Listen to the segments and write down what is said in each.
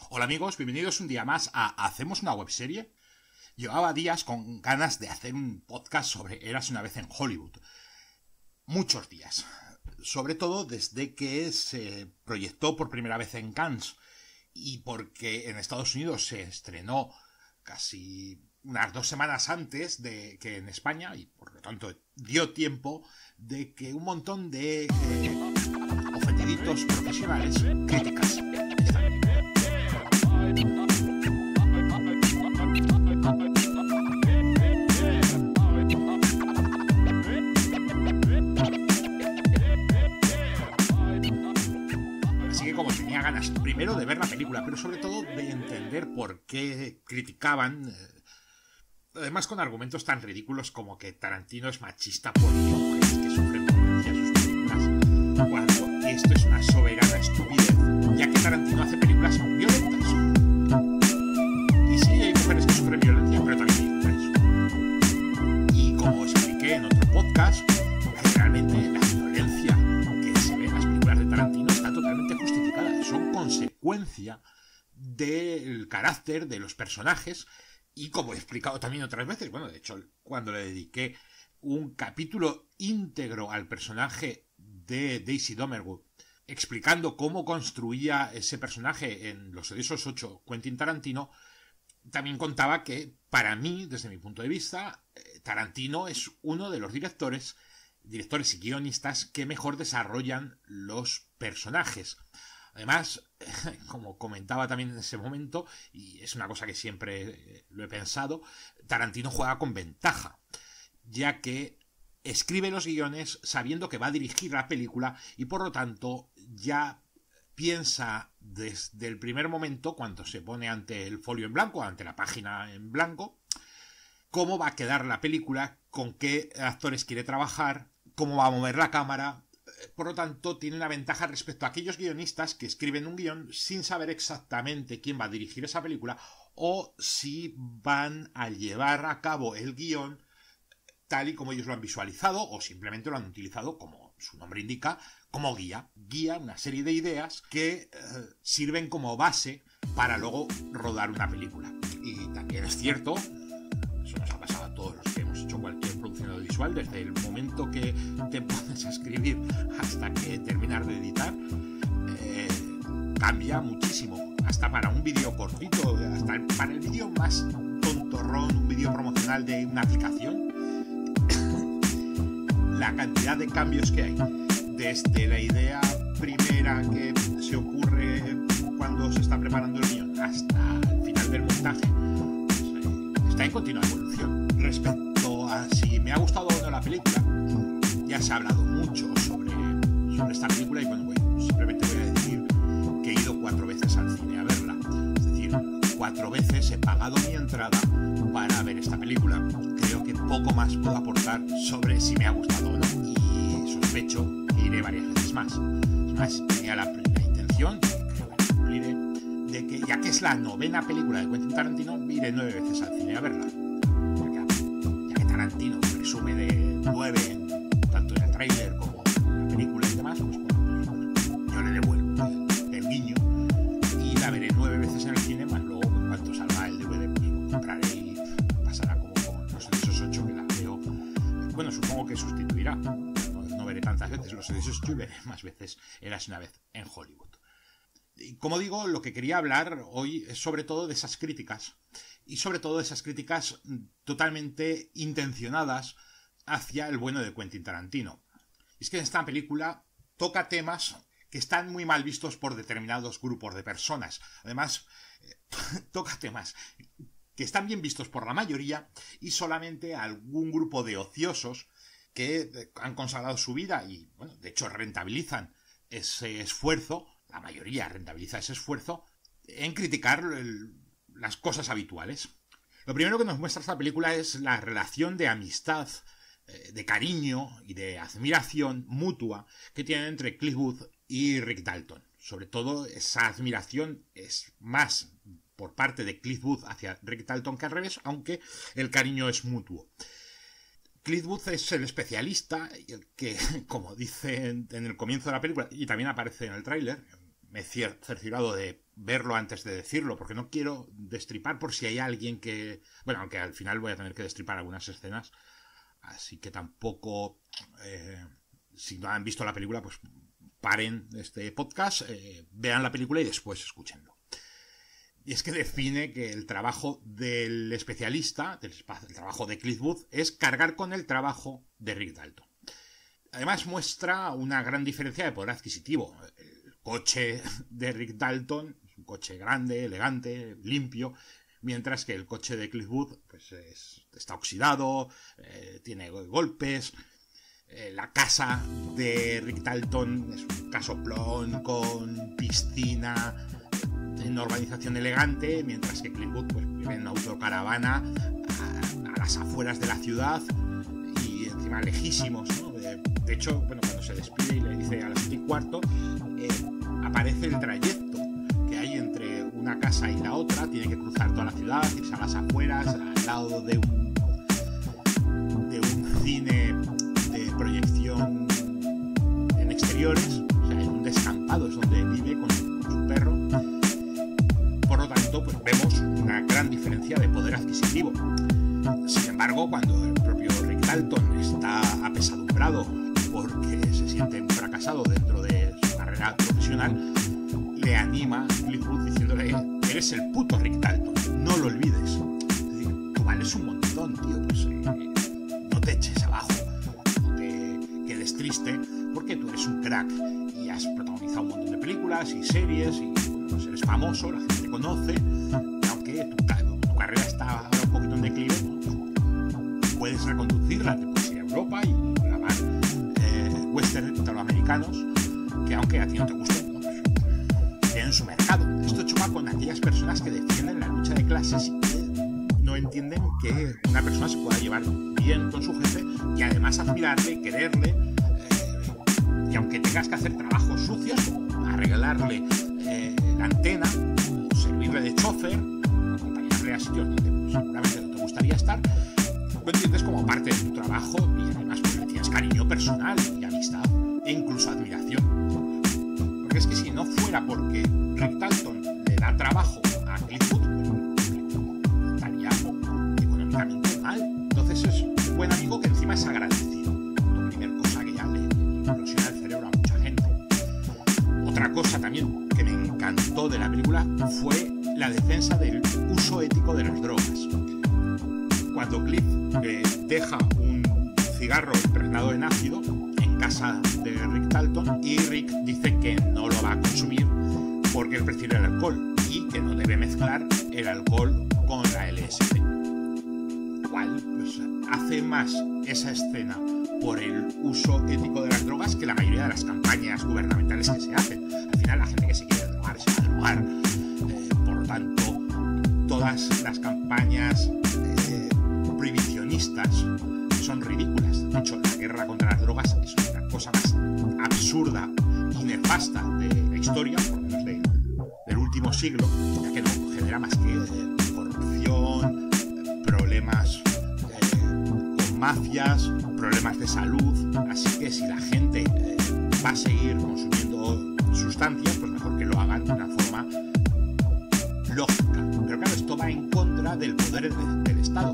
Hola amigos, bienvenidos un día más a Hacemos una webserie. Llevaba días con ganas de hacer un podcast sobre Érase una vez en Hollywood. Muchos días. Sobre todo desde que se proyectó por primera vez en Cannes y porque en Estados Unidos se estrenó casi unas 2 semanas antes de que en España, y por lo tanto dio tiempo de que un montón de ofendiditos profesionales críticas. Así que como tenía ganas primero de ver la película, pero sobre todo de entender por qué criticaban, además con argumentos tan ridículos como que Tarantino es machista porque mujeres que sufren violencia en sus películas, cuando esto es una soberana estupidez, ya que Tarantino hace películas violentas. Y sí, hay mujeres que sufren violencia, pero también hay hombres. Y como expliqué en otro podcast, generalmente la violencia que se ve en las películas de Tarantino está totalmente justificada. Son consecuencia del carácter de los personajes. Y como he explicado también otras veces, bueno, de hecho, cuando le dediqué un capítulo íntegro al personaje de Daisy Domergue, explicando cómo construía ese personaje en Los Odiosos 8, Quentin Tarantino, también contaba que, para mí, desde mi punto de vista, Tarantino es uno de los directores y guionistas que mejor desarrollan los personajes. Además, como comentaba también en ese momento, y es una cosa que siempre lo he pensado, Tarantino juega con ventaja, ya que escribe los guiones sabiendo que va a dirigir la película y por lo tanto ya piensa desde el primer momento, cuando se pone ante el folio en blanco, ante la página en blanco, cómo va a quedar la película, con qué actores quiere trabajar, cómo va a mover la cámara. Por lo tanto, tiene una ventaja respecto a aquellos guionistas que escriben un guión sin saber exactamente quién va a dirigir esa película o si van a llevar a cabo el guión tal y como ellos lo han visualizado o simplemente lo han utilizado, como su nombre indica, como guía. Guía una serie de ideas que sirven como base para luego rodar una película. Y también es cierto, eso nos ha pasado a todos los que hemos hecho cualquier producción audiovisual, desde el momento que te pones a escribir hasta que terminas de editar, cambia muchísimo. Hasta para un vídeo cortito, hasta para el vídeo más tontorrón, un vídeo promocional de una aplicación, la cantidad de cambios que hay, desde la idea primera que se ocurre cuando se está preparando el guión hasta el final del montaje, está en continua evolución. Respecto a si me ha gustado o no la película, ya se ha hablado mucho sobre esta película y bueno, simplemente voy a decir que he ido 4 veces al cine a verla. Es decir, 4 veces he pagado mi entrada para ver esta película. Creo que poco más puedo aportar sobre si me ha gustado o no y sospecho que iré varias veces más. Es más, tenía la intención, creo que cumpliré, de que ya que es la 9ª película de Quentin Tarantino, iré 9 veces al cine a verla. Ya que Tarantino presume de 9, tanto en el tráiler como en la película y demás, pues bueno, yo le devuelvo el guiño y la veré 9 veces en el cine, más luego en cuanto salga el DVD pues lo compraré y pasará como con Los Odiosos 8, que la veo, bueno, supongo que sustituirá, no veré tantas veces Los Odiosos 8 y veré más veces Érase una vez en Hollywood. Y como digo, lo que quería hablar hoy es sobre todo de esas críticas, y sobre todo de esas críticas totalmente intencionadas hacia el bueno de Quentin Tarantino. Y es que esta película toca temas que están muy mal vistos por determinados grupos de personas. Además, toca temas que están bien vistos por la mayoría y solamente algún grupo de ociosos que han consagrado su vida y, bueno, de hecho rentabilizan ese esfuerzo. La mayoría rentabiliza ese esfuerzo en criticar las cosas habituales. Lo primero que nos muestra esta película es la relación de amistad, de cariño y de admiración mutua que tienen entre Cliff Booth y Rick Dalton. Sobre todo esa admiración es más por parte de Cliff Booth hacia Rick Dalton que al revés, aunque el cariño es mutuo. Cliff Booth es el especialista, el que, como dice en el comienzo de la película, y también aparece en el tráiler, me he cerciorado de verlo antes de decirlo, porque no quiero destripar por si hay alguien que... Bueno, aunque al final voy a tener que destripar algunas escenas, así que tampoco... si no han visto la película, pues paren este podcast, vean la película y después escúchenlo. Y es que define que el trabajo del especialista, el trabajo de Cliff Booth, es cargar con el trabajo de Rick Dalton. Además muestra una gran diferencia de poder adquisitivo. El coche de Rick Dalton es un coche grande, elegante, limpio, mientras que el coche de Cliff Booth pues está oxidado, tiene golpes. La casa de Rick Dalton es un casoplón con piscina, en urbanización elegante, mientras que Cliff Booth pues, vive en una autocaravana a las afueras de la ciudad y encima lejísimos, ¿no? De hecho, bueno, cuando se despide y le dice a las 7:15, aparece el trayecto que hay entre una casa y la otra, tiene que cruzar toda la ciudad, irse a las afueras, al lado de un cine de proyección en exteriores, o sea, en un descampado es donde vive con su perro. Por lo tanto, pues vemos una gran diferencia de poder adquisitivo. Sin embargo, cuando el propio Rick Dalton está apesadumbrado porque se siente un fracasado dentro de su carrera profesional, le anima Cliff Booth diciéndole: eres el puto Rick Dalton, no lo olvides. Es decir, tú vales un montón, tío, pues no te eches abajo, no te quedes triste, porque tú eres un crack y has protagonizado un montón de películas y series y pues eres famoso, la gente te conoce, y aunque tu carrera está ahora un poquito en declive, pues puedes reconducirla, te puedes ir a Europa y grabar western italoamericanos que aunque a ti no te gusten, pues tienen su mercado. Esto choca con aquellas personas que defienden la lucha de clases y que no entienden que una persona se pueda llevar bien con su jefe y además admirarle, quererle, y aunque tengas que hacer trabajos sucios como arreglarle la antena o servirle de chofer, acompañarle a sitios donde pues, seguramente no te gustaría estar, lo entiendes como parte de tu trabajo y además pues, le tienes cariño personal y amistad e incluso admiración. Porque es que si no fuera porque Rick Dalton le da trabajo a Cliff Booth, estaría económicamente mal. Entonces es un buen amigo que encima es agradecido. La primera cosa que ya le implosiona el cerebro a mucha gente. Otra cosa también que me encantó de la película fue la defensa del uso ético de las drogas. Cuando Cliff deja un cigarro impregnado en ácido en casa de Rick Dalton y Rick dice que no lo va a consumir porque él prefiere el alcohol y que no debe mezclar el alcohol con la LSD. Cual pues, hace más esa escena por el uso ético de las drogas que la mayoría de las campañas gubernamentales que se hacen. Al final la gente que se quiere drogar se va a drogar. Por lo tanto, todas las campañas prohibicionistas son ridículas. De hecho, la guerra contra las drogas es una cosa más absurda y nefasta de la historia, por lo menos del último siglo, ya que no genera más que corrupción, problemas con mafias, problemas de salud. Así que si la gente va a seguir consumiendo sustancias, pues mejor que lo hagan de una forma lógica. Pero claro, esto va en contra del poder del Estado.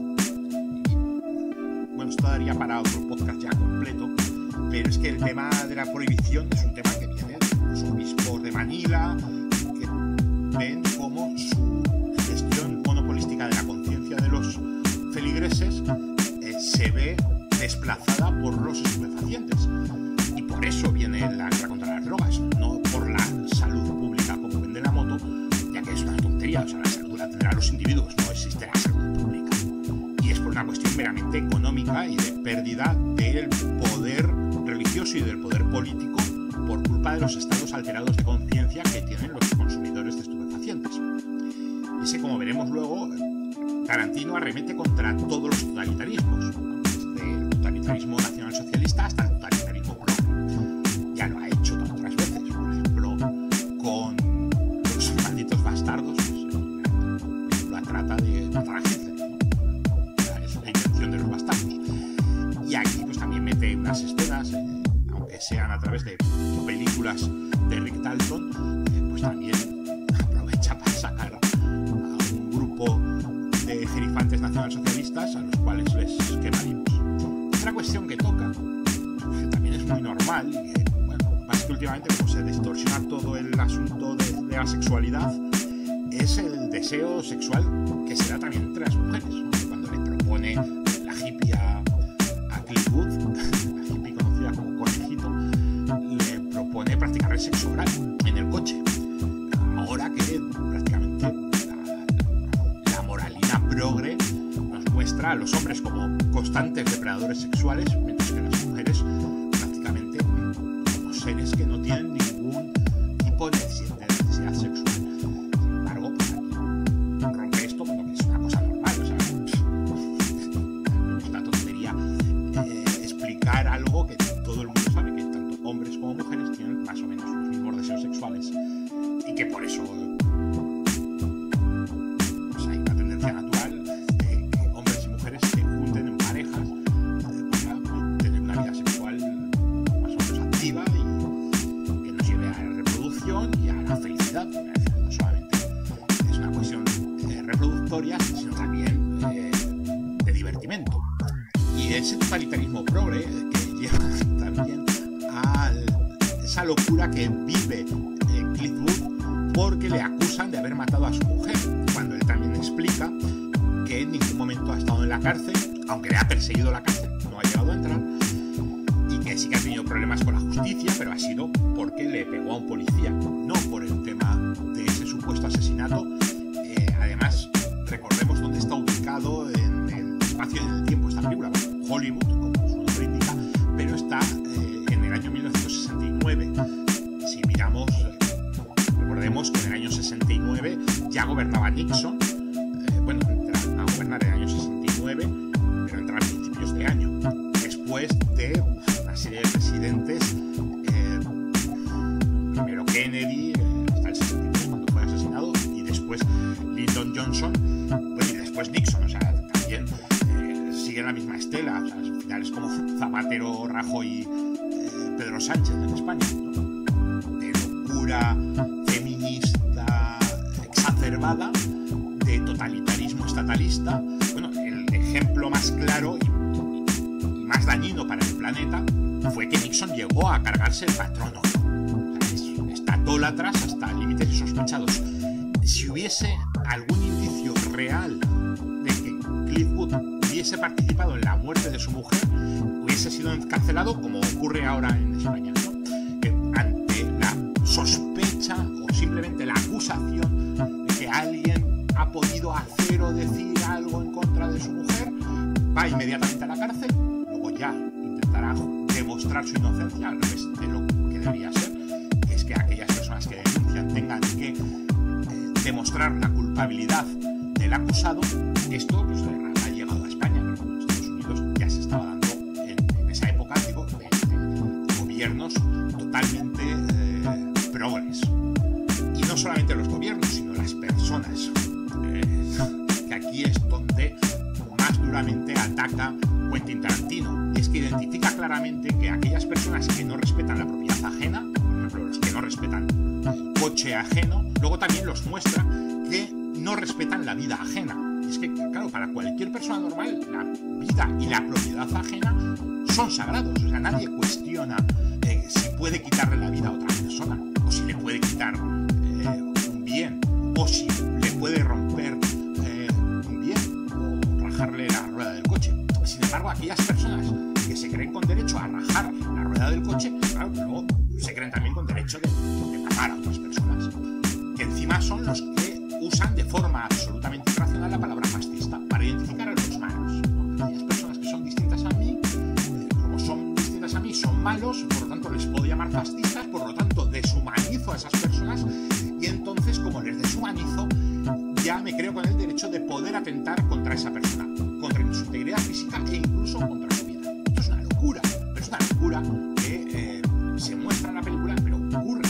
Bueno, esto daría para otro podcast ya completo, pero es que el tema de la prohibición es un tema que viene de los obispos de Manila, que ven cómo su gestión monopolística de la conciencia de los feligreses se ve desplazada por los estupefacientes. Y por eso viene la guerra contra las drogas, no por la salud pública como vende la moto, ya que es una tontería. O sea, la salud la tendrán los individuos, no existe la salud pública. Y es por una cuestión meramente económica y de pérdida del poder religioso y del poder político por culpa de los estados alterados de conciencia que tienen los consumidores de estupefacientes. Y ese, como veremos luego, Tarantino arremete contra todos los totalitarismos, desde el totalitarismo nacionalsocialista hasta el totalitarismo progre. Ya lo ha hecho otras veces, por ejemplo, con los malditos bastardos, pues, la trata de matar a gente, ¿no? Es la intención de los bastardos. Y aquí pues también mete unas escenas, aunque sean a través de películas de Rick Dalton, asunto de la sexualidad es el deseo sexual que se da también entre las mujeres, ¿no? Cuando le propone la hippie a Clint Booth, la hippie conocida como Conejito, le propone practicar el sexo oral en el coche. Ahora que prácticamente la moralina progre nos muestra a los hombres como constantes depredadores sexuales, mientras que las mujeres prácticamente como seres que no tienen ningún tipo de necesidad sexual. Sin embargo, pues aquí rompe esto como que es una cosa normal. O sea, es una tontería explicar algo que todo el mundo sabe, que tanto hombres como mujeres tienen más o menos los mismos deseos sexuales y que por eso pues hay una tendencia natural de que hombres y mujeres se junten en parejas para tener una vida sexual más o menos activa y que nos lleve a la reproducción y a la felicidad. No solamente es una cuestión reproductoria, sino también de divertimento. Y ese totalitarismo progre que lleva también a esa locura que vive Clint Booth porque le acusan de haber matado a su mujer, cuando él también explica que en ningún momento ha estado en la cárcel, aunque le ha perseguido la cárcel, no ha llegado a entrar, y que sí que ha tenido problemas con la justicia, pero ha sido porque le pegó a un policía, no por el tema de ese supuesto asesinato. Además, recordemos dónde está ubicado en el espacio y en el tiempo esta película. Hollywood, como su nombre indica, pero está en el año 1969. Si miramos, recordemos que en el año 69 ya gobernaba Nixon. Bueno, entra a gobernar en el año 69, pero entra a principios de año, después de una serie de presidentes, primero Kennedy, hasta el 69 cuando fue asesinado, y después Lyndon Johnson, bueno, y después Nixon. O sea, también siguen la misma estela. O sea, al final es como Zapatero, Rajoy y Pedro Sánchez en España, ¿no? De locura feminista exacerbada, de totalitarismo estatalista. Bueno, el ejemplo más claro y más dañino para el planeta fue que Nixon llegó a cargarse el patrono. O sea, estatólatras hasta límites insospechados. Si hubiese algún indicio real de que Clint Booth hubiese participado en la muerte de su mujer, hubiese sido encarcelado, como ocurre ahora en España, ¿no? Que ante la sospecha o simplemente la acusación de que alguien ha podido hacer o decir algo en contra de su mujer, va inmediatamente a la cárcel, luego ya intentará demostrar su inocencia, al revés de lo que debería ser, que es que aquellas personas que denuncian tengan que demostrar la culpabilidad del acusado. Esto pues ha llegado a España, pero en Estados Unidos ya se estaba dando en esa época, digo, de gobiernos totalmente progres. Y no solamente los gobiernos, sino las personas, que aquí es donde más duramente ataca Quentin Tarantino. Y es que identifica claramente que aquellas personas que no respetan la propiedad ajena, por ejemplo, los que no respetan el coche ajeno, luego también los muestra que no respetan la vida ajena. Y es que, claro, para cualquier persona normal, la vida y la propiedad ajena son sagrados. O sea, nadie cuestiona si puede quitarle la vida a otra persona, o si le puede quitar un bien, o si le puede romper un bien, o rajarle la rueda del coche. Sin embargo, aquellas personas que se creen con derecho a rajar la rueda del coche, claro, luego se creen también con derecho de matar a otras personas, que encima son los que usan de forma absolutamente irracional la palabra fascista para identificar a los malos, ¿no? Aquellas personas que son distintas a mí, como son distintas a mí, son malos, por lo tanto les puedo llamar fascistas, por lo tanto deshumanizo a esas personas, y entonces, como les deshumanizo, ya me creo con el derecho de poder atentar contra esa persona, contra su integridad física e incluso contra su vida. Esto es una locura, pero es una locura que se muestra en la película, pero ocurre.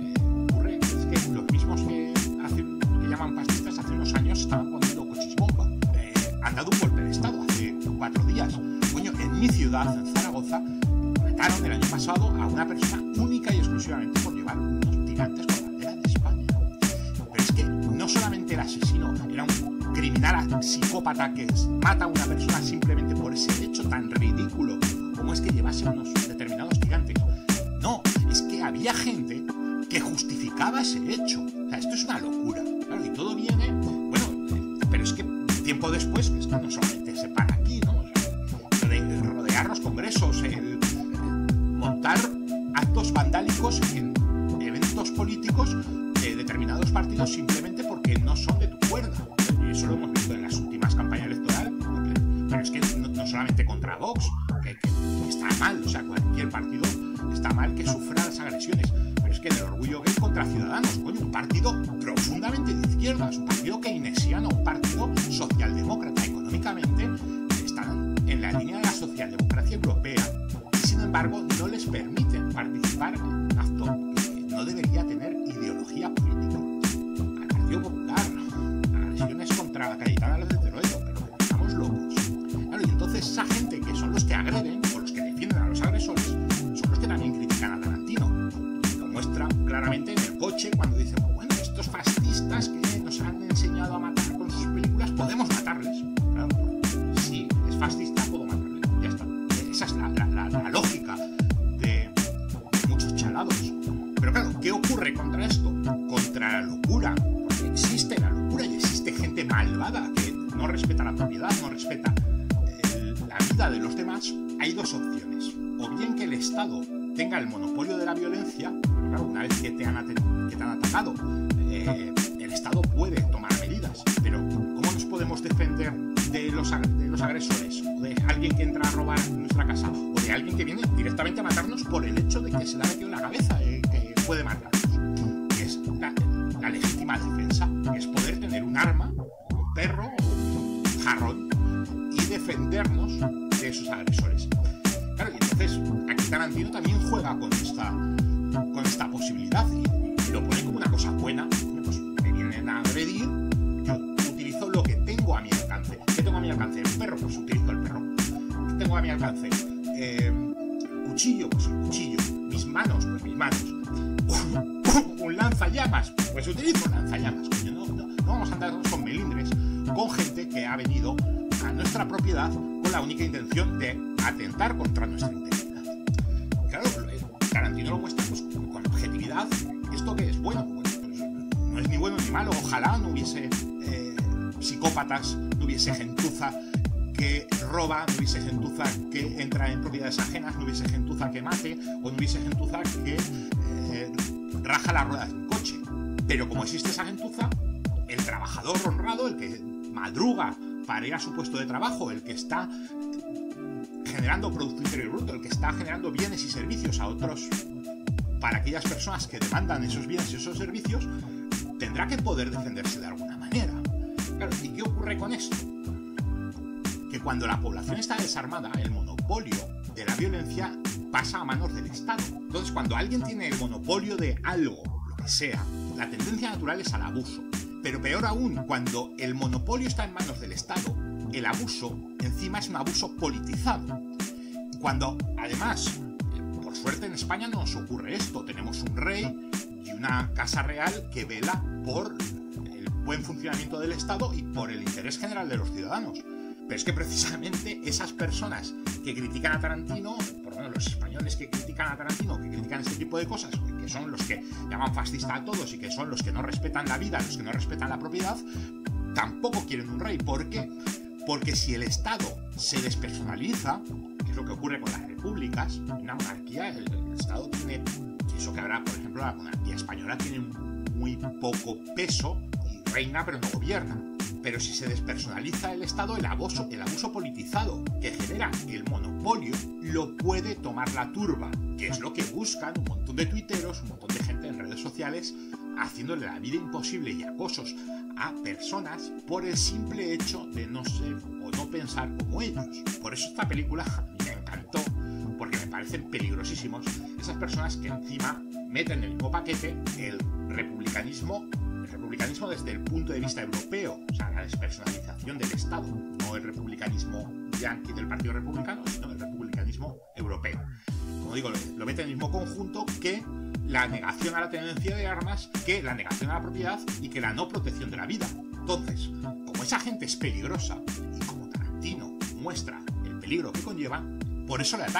Es que los mismos que llaman fascistas hace unos años estaban poniendo coches bomba. Han dado un golpe de estado hace 4 días. Coño, en mi ciudad, en Zaragoza, mataron el año pasado a una persona única y exclusivamente por llevar unos tirantes con bandera de España. Pero es que no solamente el asesino era un criminal psicópata que mata a una persona simplemente por ese hecho tan ridículo como es que llevase unos determinados tirantes. No, es que había gente que que justificaba ese hecho. O sea, esto es una locura. Claro, y todo viene, bueno, pero es que tiempo después, que esto no solamente se para aquí, ¿no? O sea, de rodear los congresos, el montar actos vandálicos en eventos políticos de determinados partidos simplemente porque no son de tu cuerda. Y eso lo hemos visto en las últimas campañas electorales, pero es que no solamente contra Vox, que está mal, o sea, cualquier partido está mal que sufra las agresiones, pero es que en el orgullo gay contra Ciudadanos, coño, un partido profundamente de izquierdas, un partido keynesiano, un partido socialdemócrata, económicamente están en la línea de la socialdemocracia europea y sin embargo no les permiten participar en un acto que no debería tener ideología política. Al Partido Popular, agresiones contra Cayetana Álvarez de Toledo, pero estamos locos. Claro, y entonces esa gente que son los que agreden o los que defienden a los agresores son los que también critican a Tarantino. Lo muestra claramente en el coche cuando dicen, bueno, estos fascistas que nos han enseñado a matar con sus películas, podemos matarles. Claro, si es fascista, puedo matarle. Ya está. Esa es la lógica de muchos chalados. Pero claro, ¿qué ocurre contra esto? Contra la locura. Porque existe la locura y existe gente malvada que no respeta la propiedad, no respeta la vida de los demás. Hay dos opciones. O bien que el Estado tenga el monopolio de la violencia, pero claro, una vez que te han atacado, el Estado puede tomar medidas. Pero ¿cómo nos podemos defender de los agresores? O de alguien que entra a robar en nuestra casa, o de alguien que viene directamente a matarnos por el hecho de que se le ha metido en la cabeza, que puede matarnos. Es la legítima defensa, es poder tener un arma, un perro o un jarrón y defendernos de esos agresores. Claro, y entonces aquí Tarantino también juega con esta posibilidad y lo pone como una cosa buena. Pues me vienen a agredir, yo utilizo lo que tengo a mi alcance. ¿Qué tengo a mi alcance? ¿Un perro? Pues utilizo el perro. ¿Qué tengo a mi alcance? Cuchillo, pues el cuchillo. Mis manos, pues mis manos. Un lanzallamas, pues utilizo un lanzallamas. Coño, no vamos a andarnos con melindres, con gente que ha venido a nuestra propiedad con la única intención de atentar contra nuestra integridad. Claro, Tarantino lo muestra pues, con objetividad. ¿Esto qué es? Bueno, pues no es ni bueno ni malo. Ojalá no hubiese psicópatas, no hubiese gentuza que roba, no hubiese gentuza que entra en propiedades ajenas, no hubiese gentuza que mate, o no hubiese gentuza que raja las ruedas de un coche. Pero como existe esa gentuza, el trabajador honrado, el que madruga para ir a su puesto de trabajo, el que está generando Producto Interior Bruto, el que está generando bienes y servicios a otros, para aquellas personas que demandan esos bienes y esos servicios, tendrá que poder defenderse de alguna manera. Claro, ¿y qué ocurre con esto? Que cuando la población está desarmada, el monopolio de la violencia pasa a manos del Estado. Entonces, cuando alguien tiene el monopolio de algo, lo que sea, la tendencia natural es al abuso. Pero peor aún, cuando el monopolio está en manos del Estado, el abuso encima es un abuso politizado. Cuando, además, por suerte en España no nos ocurre esto. Tenemos un rey y una casa real que vela por el buen funcionamiento del Estado y por el interés general de los ciudadanos. Pero es que precisamente esas personas que critican a Tarantino, por lo menos los españoles que critican a Tarantino, que critican este tipo de cosas, que son los que llaman fascista a todos y que son los que no respetan la vida, los que no respetan la propiedad, tampoco quieren un rey. ¿Por qué? Porque si el Estado se despersonaliza, que es lo que ocurre con las repúblicas, en una monarquía el Estado tiene, eso que habrá, por ejemplo, la monarquía española tiene muy poco peso y reina pero no gobierna. Pero si se despersonaliza el Estado, el abuso politizado que genera el monopolio lo puede tomar la turba, que es lo que buscan un montón de tuiteros, un montón de gente en redes sociales, haciéndole la vida imposible y acosos a personas por el simple hecho de no ser o no pensar como ellos. Por eso esta película a mí me encantó, porque me parecen peligrosísimos esas personas que encima meten en el mismo paquete el republicanismo desde el punto de vista europeo, o sea, la despersonalización del Estado, no el republicanismo yanqui del Partido Republicano, sino el republicanismo europeo. Como digo, lo mete en el mismo conjunto que la negación a la tenencia de armas, que la negación a la propiedad y que la no protección de la vida. Entonces, como esa gente es peligrosa y como Tarantino muestra el peligro que conlleva, por eso le atacan.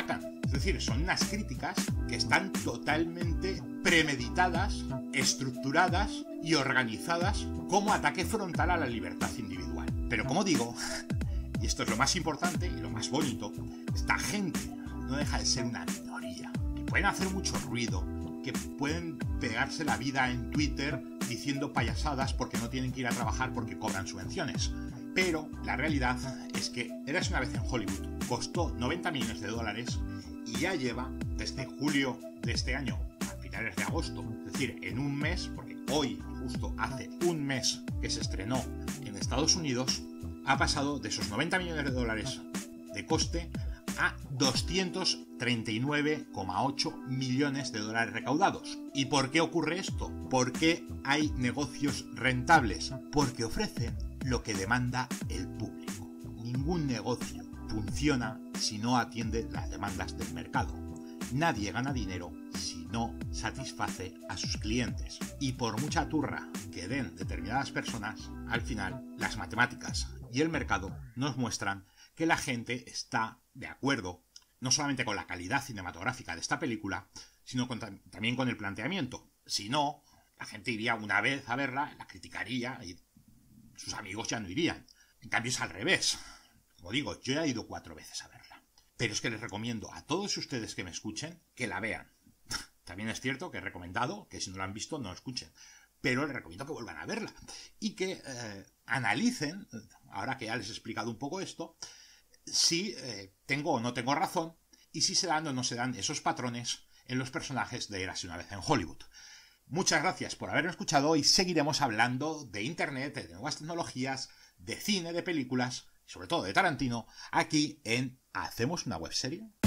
Es decir, son unas críticas que están totalmente premeditadas, estructuradas y organizadas como ataque frontal a la libertad individual. Pero como digo, y esto es lo más importante y lo más bonito, esta gente no deja de ser una minoría, que pueden hacer mucho ruido, que pueden pegarse la vida en Twitter diciendo payasadas porque no tienen que ir a trabajar porque cobran subvenciones. Pero la realidad es que Érase una vez en Hollywood costó 90 millones de dólares y ya lleva desde julio de este año a finales de agosto, es decir, en un mes, porque hoy justo hace un mes que se estrenó en Estados Unidos, ha pasado de esos 90 millones de dólares de coste a 239,8 millones de dólares recaudados. ¿Y por qué ocurre esto? ¿Por qué hay negocios rentables? Porque ofrecen lo que demanda el público. Ningún negocio funciona si no atiende las demandas del mercado. Nadie gana dinero si no satisface a sus clientes. Y por mucha turra que den determinadas personas, al final las matemáticas y el mercado nos muestran que la gente está de acuerdo no solamente con la calidad cinematográfica de esta película, sino también con el planteamiento. Si no, la gente iría una vez a verla, la criticaría y sus amigos ya no irían. En cambio es al revés. Como digo, yo ya he ido 4 veces a verla. Pero es que les recomiendo a todos ustedes que me escuchen que la vean. También es cierto que he recomendado que si no la han visto no escuchen. Pero les recomiendo que vuelvan a verla. Y que analicen, ahora que ya les he explicado un poco esto, si tengo o no tengo razón y si se dan o no se dan esos patrones en los personajes de Érase una vez en Hollywood. Muchas gracias por haberme escuchado y seguiremos hablando de internet, de nuevas tecnologías, de cine, de películas, y sobre todo de Tarantino, aquí en ¿Hacemos una webserie?